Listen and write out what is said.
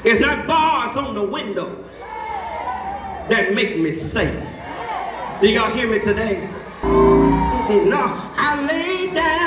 It's not bars on the windows that make me safe. Do y'all hear me today? No, I lay down.